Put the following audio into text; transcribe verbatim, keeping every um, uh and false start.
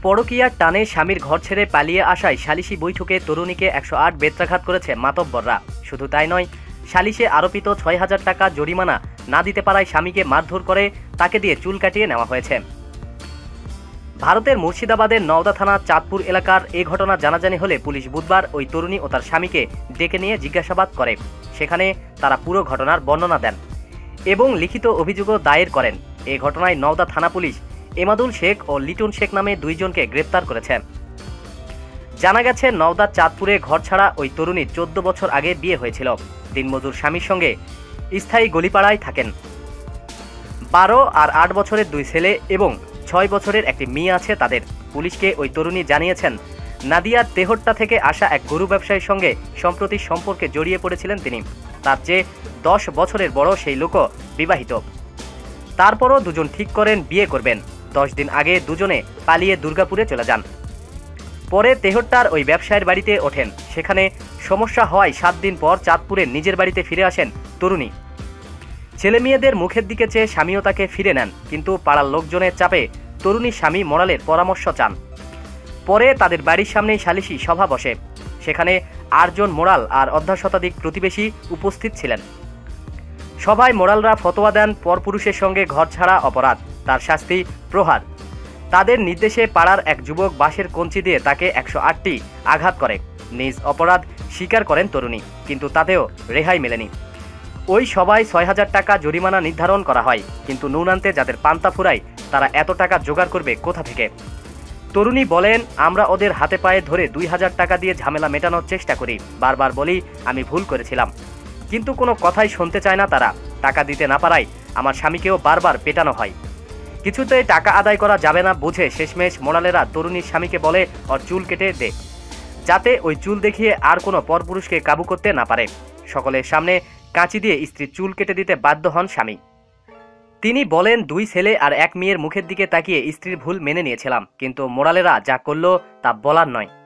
পরকীয়ার টানে স্বামীর ঘর ছেড়ে পালিয়ে আসায় সালিশি বৈঠকে তরুণীকে একশো আট বেত্রাঘাত করেছে মাতব্বররা। শুধু তাই নয়, সালিশে আরোপিত ছয় হাজার টাকা জরিমানা না দিতে পারায় স্বামীকে মারধর করে তাকে দিয়ে চুল কাটিয়ে নেওয়া হয়েছে। ভারতের মুর্শিদাবাদের নওদা থানা চাঁদপুর এলাকার এ ঘটনা জানাজানি হলে পুলিশ বুধবার ওই তরুণী ও তার স্বামীকে ডেকে নিয়ে জিজ্ঞাসাবাদ করে। সেখানে তারা পুরো ঘটনার বর্ণনা দেন এবং লিখিত অভিযোগও দায়ের করেন। এ ঘটনায় নওদা থানা পুলিশ এমাদুল শেখ ও লিটন শেখ নামে দুইজনকে গ্রেপ্তার করেছে। জানা গেছে, নওদা চাঁদপুরে ঘর ছাড়া ওই তরুণী চোদ্দ বছর আগে বিয়ে হয়েছিল। দিনমজুর স্বামীর সঙ্গে স্থায়ী গলিপাড়ায় থাকেন। বারো আর আট বছরের দুই ছেলে এবং ছয় বছরের একটি মেয়ে আছে তাদের। পুলিশকে ওই তরুণী জানিয়েছেন, নাদিয়ার তেহট্টা থেকে আসা এক গরু ব্যবসায়ীর সঙ্গে সম্প্রতি সম্পর্কে জড়িয়ে পড়েছিলেন তিনি। তার চেয়ে দশ বছরের বড় সেই লোকও বিবাহিত। তারপরও দুজন ঠিক করেন বিয়ে করবেন। দশ দিন আগে দুজনে পালিয়ে দুর্গাপুরে চলে যান। পরে তেহট্টার ওই ব্যবসায়ীর বাড়িতে ওঠেন। সেখানে সমস্যা হওয়ায় সাত দিন পর চাঁদপুরে নিজের বাড়িতে ফিরে আসেন তরুণী। ছেলে মেয়েদের মুখের দিকে চেয়ে স্বামীও তাকে ফিরে নেন, কিন্তু পাড়ার লোকজনের চাপে তরুণী স্বামী মোড়ালের পরামর্শ চান। পরে তাদের বাড়ির সামনেই সালিশি সভা বসে। সেখানে আটজন মোড়াল আর অর্ধশতাধিক প্রতিবেশী উপস্থিত ছিলেন। সভায় মোড়ালরা ফতোয়া দেন, পরপুরুষের সঙ্গে ঘর ছাড়া অপরাধ, তার শাস্তি প্রহার। তাদের নির্দেশে পাড়ার এক যুবক বাঁশের কঞ্চি দিয়ে তাকে একশো আটটি আঘাত করে। নিজ অপরাধ স্বীকার করেন তরুণী, কিন্তু তাতেও রেহাই মেলেনি। ওই সভায় ছয় হাজার টাকা জরিমানা নির্ধারণ করা হয়, কিন্তু নুন আনতে যাদের পান্তা ফুরায় তারা এত টাকা জোগাড় করবে কোথা থেকে? তরুণী বলেন, আমরা ওদের হাতে পায়ে ধরে দুই হাজার টাকা দিয়ে ঝামেলা মেটানোর চেষ্টা করি। বারবার বলি আমি ভুল করেছিলাম, কিন্তু কোনো কথাই শুনতে চায় না তারা। টাকা দিতে না পারায় আমার স্বামীকেও বারবার পেটানো হয়। কিছুতেই টাকা আদায় করা যাবে না বুঝে শেষমেশ মোড়ালেরা তরুণীর স্বামীকে বলে ওর চুল কেটে দে, যাতে ওই চুল দেখিয়ে আর কোনো পরপুরুষকে কাবু করতে না পারে। সকলের সামনে কাঁচি দিয়ে স্ত্রীর চুল কেটে দিতে বাধ্য হন স্বামী। তিনি বলেন, দুই ছেলে আর এক মেয়ের মুখের দিকে তাকিয়ে স্ত্রীর ভুল মেনে নিয়েছিলাম, কিন্তু মোড়ালেরা যা করলো তা বলার নয়।